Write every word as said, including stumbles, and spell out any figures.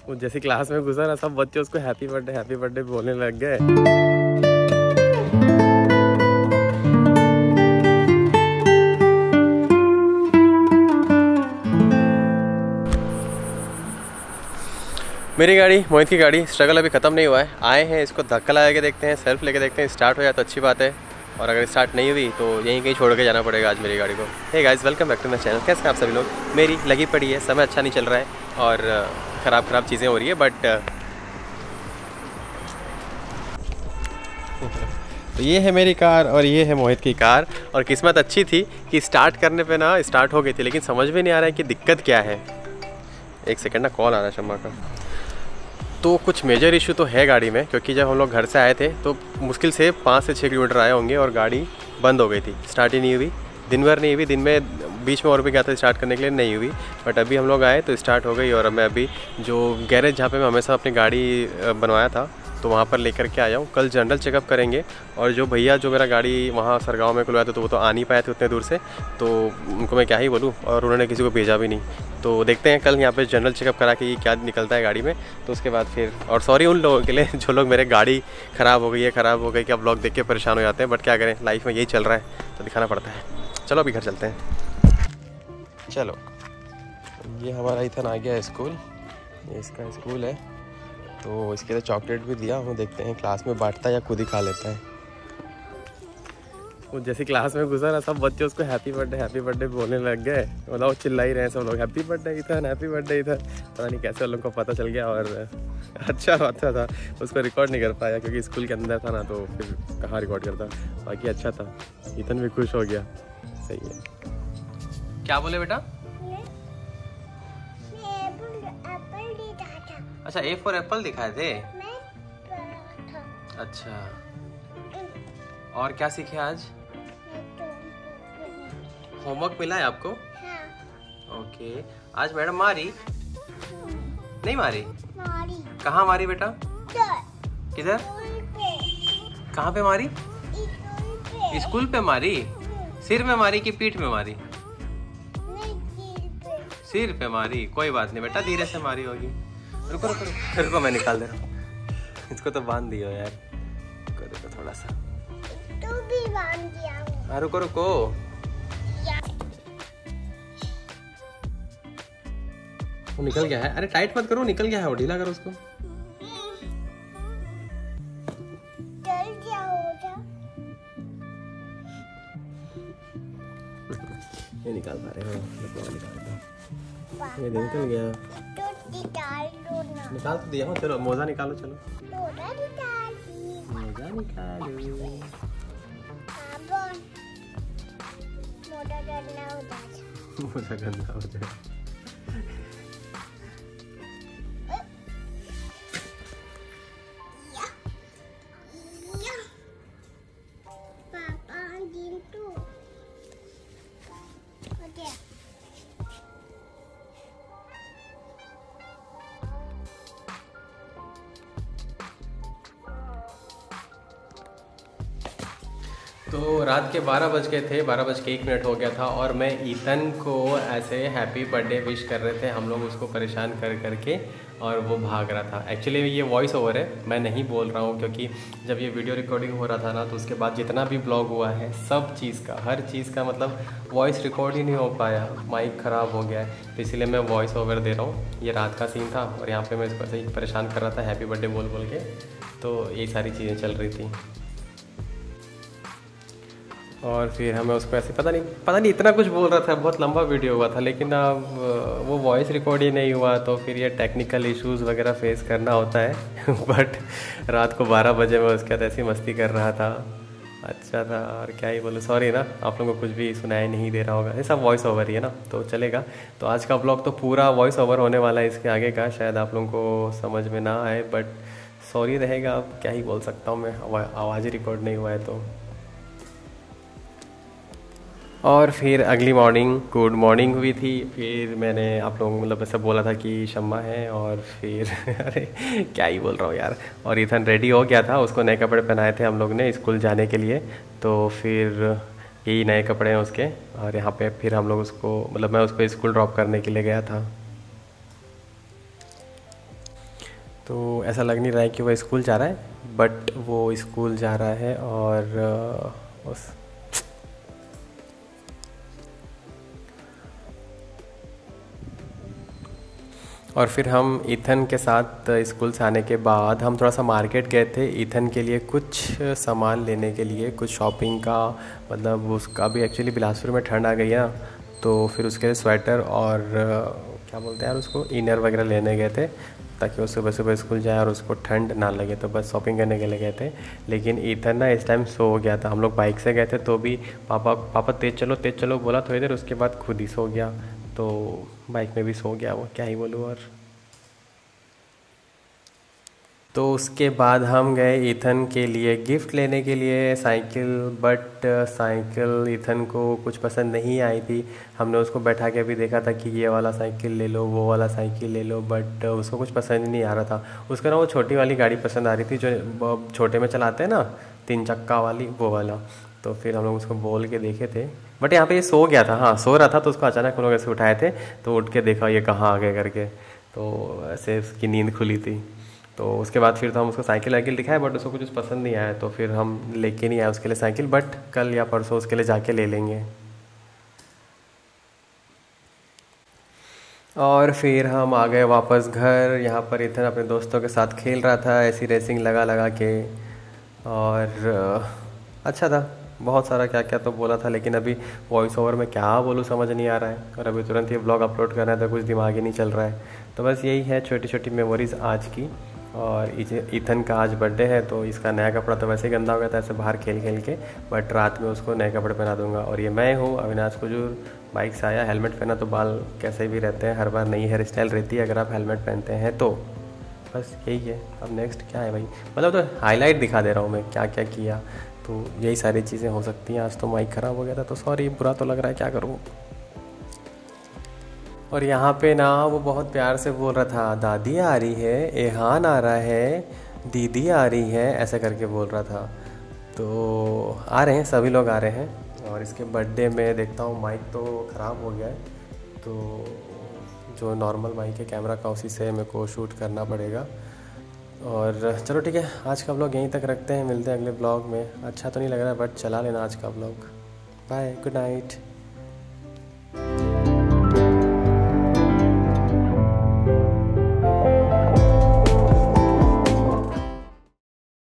वो जैसे क्लास में घुसा ना, सब बच्चे उसको हैप्पी बर्थडे हैप्पी बर्थडे बोलने लग गए। मेरी गाड़ी, मोहित की गाड़ी, स्ट्रगल अभी ख़त्म नहीं हुआ है। आए हैं, इसको धक्का लगा के देखते हैं, सेल्फ लेके देखते हैं, स्टार्ट हो जाए तो अच्छी बात है, और अगर स्टार्ट नहीं हुई तो यहीं कहीं छोड़ के जाना पड़ेगा आज मेरी गाड़ी को। Hey guys, welcome back to my channel. कैसे हैं आप सभी लोग? मेरी लगी पड़ी है, समय अच्छा नहीं चल रहा है और ख़राब ख़राब चीज़ें हो रही है, बट तो ये है मेरी कार और ये है मोहित की कार। और किस्मत अच्छी थी कि स्टार्ट करने पे ना स्टार्ट हो गई थी, लेकिन समझ में नहीं आ रहा है कि दिक्कत क्या है। एक सेकंड ना, कॉल आ रहा है शम्मा का। तो कुछ मेजर इशू तो है गाड़ी में, क्योंकि जब हम लोग घर से आए थे तो मुश्किल से पाँच से छः किलोमीटर आए होंगे और गाड़ी बंद हो गई थी, स्टार्ट ही नहीं हुई। दिन भर नहीं हुई, दिन में बीच में और भी गया था स्टार्ट करने के लिए, नहीं हुई। बट अभी हम लोग आए तो स्टार्ट हो गई। और मैं अभी जो गैरेज जहाँ पे मैं हमेशा अपनी गाड़ी बनवाया था तो वहाँ पर लेकर के आया हूँ। कल जनरल चेकअप करेंगे। और जो भैया जो मेरा गाड़ी वहाँ सरगाँव में खुलवाया था तो वो तो आ नहीं पाए थे उतने दूर से, तो उनको मैं क्या ही बोलूँ, और उन्होंने किसी को भेजा भी नहीं। तो देखते हैं कल यहाँ पे जनरल चेकअप करा के क्या निकलता है गाड़ी में, तो उसके बाद फिर। और सॉरी उन लोगों के लिए जो लोग मेरे गाड़ी ख़राब हो गई है ख़राब हो गई कि आप ब्लॉग देख के परेशान हो जाते हैं, बट क्या करें, लाइफ में यही चल रहा है तो दिखाना पड़ता है। चलो अभी घर चलते हैं। चलो, ये हमारा इथन आ गया स्कूल, ये इसका स्कूल है। तो इसके लिए चॉकलेट भी दिया हूँ, देखते हैं क्लास में बांटता है या खुद ही खा लेता है। वो जैसे क्लास में घुसा ना, सब बच्चे उसको हैप्पी बर्थडे हैप्पी बर्थडे बोलने लग गए। मतलब वो चिल्ला ही रहे हैं सब लोग, happy birthday Ethan happy birthday Ethan. पता नहीं कैसे उन लोगों को पता चल गया। और अच्छा अच्छा था, उसको रिकॉर्ड नहीं कर पाया क्योंकि स्कूल के अंदर था ना, तो फिर कहाँ रिकॉर्ड करता। बाकी अच्छा था, इथन भी खुश हो गया। सही है। क्या बोले बेटा? अच्छा, ए फॉर एप्पल दिखाए थे। अच्छा, और क्या सीखे आज? होमवर्क मिला है आपको? हाँ। ओके, आज मैडम मारी? नहीं मारी? मारी। कहाँ मारी बेटा? किधर? कहाँ पे मारी? पे। स्कूल पे मारी? सिर में मारी कि पीठ में मारी? सिर पे मारी। कोई बात नहीं बेटा, धीरे से मारी होगी। रुको रुको रुको रुको, मैं निकाल दे रहा हूँ। इसको तो बांध दियो यार, रुको रुको थोड़ा सा। तू भी बांध दिया। हाँ रुको रुको, वो निकल गया है। अरे टाइट मत करो, निकल गया है वो, ढीला करो उसको। चल क्या होगा? ये निकाल पा रहे हो? ये निकल गया। निकाल तो दिया हूँ, चलो मोजा निकालो। चलो मोजा निकालो, मोजा निकालो। मोजा गंदा हो जाए, मोजा गंदा हो जाए। तो रात के बारह बज गए थे, बारह बज के एक मिनट हो गया था और मैं ईथन को ऐसे हैप्पी बर्थडे विश कर रहे थे हम लोग, उसको परेशान कर करके, और वो भाग रहा था। एक्चुअली ये वॉइस ओवर है, मैं नहीं बोल रहा हूँ, क्योंकि जब ये वीडियो रिकॉर्डिंग हो रहा था ना, तो उसके बाद जितना भी ब्लॉग हुआ है सब चीज़ का, हर चीज़ का मतलब वॉइस रिकॉर्ड ही नहीं हो पाया, माइक ख़राब हो गया है, तो इसलिए मैं वॉइस ओवर दे रहा हूँ। ये रात का सीन था और यहाँ पर मैं इसको ऐसे ही परेशान कर रहा था हैप्पी बर्थडे बोल बोल के, तो ये सारी चीज़ें चल रही थी। और फिर हमें उसको ऐसे पता नहीं पता नहीं इतना कुछ बोल रहा था, बहुत लंबा वीडियो हुआ था, लेकिन अब वो वॉइस रिकॉर्ड ही नहीं हुआ, तो फिर ये टेक्निकल इश्यूज़ वगैरह फेस करना होता है। बट रात को बारह बजे मैं उसके साथ ऐसी मस्ती कर रहा था, अच्छा था। और क्या ही बोलूँ, सॉरी ना, आप लोगों को कुछ भी सुनाई नहीं दे रहा होगा, ये सब वॉइस ओवर ही है ना, तो चलेगा। तो आज का ब्लॉग तो पूरा वॉइस ओवर होने वाला है, इसके आगे का शायद आप लोगों को समझ में ना आए, बट सॉरी रहेगा। अब क्या ही बोल सकता हूँ मैं, आवाज़ ही रिकॉर्ड नहीं हुआ है तो। और फिर अगली मॉर्निंग गुड मॉर्निंग हुई थी। फिर मैंने आप लोगों को मतलब ऐसा बोला था कि शम्मा है, और फिर अरे क्या ही बोल रहा हूँ यार। और इथन रेडी हो गया था, उसको नए कपड़े पहनाए थे हम लोग ने स्कूल जाने के लिए, तो फिर यही नए कपड़े हैं उसके। और यहाँ पे फिर हम लोग उसको मतलब मैं उसको स्कूल ड्रॉप करने के लिए गया था। तो ऐसा लग नहीं रहा है कि वो स्कूल जा रहा है, बट वो स्कूल जा रहा है। और अ, उस और फिर हम ईथन के साथ स्कूल से आने के बाद हम थोड़ा सा मार्केट गए थे ईथन के लिए कुछ सामान लेने के लिए, कुछ शॉपिंग का। मतलब उसका भी एक्चुअली बिलासपुर में ठंड आ गई है ना, तो फिर उसके लिए स्वेटर और क्या बोलते हैं यार उसको, इनर वगैरह लेने गए थे ताकि वो सुबह सुबह स्कूल जाए और उसको ठंड ना लगे। तो बस शॉपिंग करने के लिए गए थे। लेकिन ईथन ना इस टाइम सो गया था। हम लोग बाइक से गए थे तो भी पापा पापा तेज़ चलो तेज़ चलो बोला थोड़ी देर, उसके बाद खुद ही सो गया। तो बाइक में भी सो गया वो, क्या ही बोलूँ। और तो उसके बाद हम गए ईथन के लिए गिफ्ट लेने के लिए साइकिल, बट साइकिल ईथन को कुछ पसंद नहीं आई थी। हमने उसको बैठा के भी देखा था कि ये वाला साइकिल ले लो, वो वाला साइकिल ले लो, बट उसको कुछ पसंद नहीं आ रहा था। उसको ना वो छोटी वाली गाड़ी पसंद आ रही थी जो छोटे में चलाते हैं ना, तीन चक्का वाली, वो वाला। तो फिर हम लोग उसको बोल के देखे थे, बट यहाँ पे ये सो गया था। हाँ सो रहा था, तो उसको अचानक हम लोग ऐसे उठाए थे तो उठ के देखा ये कहाँ आ गए करके, तो ऐसे उसकी नींद खुली थी। तो उसके बाद फिर तो हम उसको साइकिल वाइकिल दिखाए, बट उसको कुछ पसंद नहीं आया, तो फिर हम लेके नहीं आए उसके लिए साइकिल। बट कल या परसों उसके लिए जाके ले लेंगे। और फिर हम आ गए वापस घर। यहाँ पर इथन अपने दोस्तों के साथ खेल रहा था ऐसी रेसिंग लगा लगा के, और अ, अच्छा था। बहुत सारा क्या क्या तो बोला था, लेकिन अभी वॉइस ओवर में क्या बोलूँ समझ नहीं आ रहा है। और अभी तुरंत ये ब्लॉग अपलोड करना है तो कुछ दिमाग ही नहीं चल रहा है। तो बस यही है छोटी छोटी मेमोरीज़ आज की। और ईथन का आज बर्थडे है, तो इसका नया कपड़ा तो वैसे ही गंदा हो गया था ऐसे बाहर खेल खेल के, बट रात में उसको नए कपड़े पहना दूंगा। और ये मैं हूँ अविनाश कुजूर, बाइक से आया। हेलमेट पहना तो बाल कैसे भी रहते हैं, हर बार नई हेयर स्टाइल रहती है अगर आप हेलमेट पहनते हैं तो। बस यही है। अब नेक्स्ट क्या है भाई, मतलब तो हाईलाइट दिखा दे रहा हूँ मैं क्या क्या किया। तो यही सारी चीज़ें हो सकती हैं। आज तो माइक ख़राब हो गया था तो सॉरी, बुरा तो लग रहा है, क्या करूँ। और यहाँ पे ना वो बहुत प्यार से बोल रहा था, दादी आ रही है, एहान आ रहा है, दीदी आ रही है, ऐसे करके बोल रहा था। तो आ रहे हैं, सभी लोग आ रहे हैं। और इसके बर्थडे में देखता हूँ माइक तो ख़राब हो गया है, तो जो नॉर्मल माइक है कैमरा का उसी से मेरे को शूट करना पड़ेगा। और चलो ठीक है, आज का ब्लॉग यहीं तक रखते हैं, मिलते हैं अगले ब्लॉग में। अच्छा तो नहीं लग रहा है बट चला लेना आज का ब्लॉग। Bye, good night.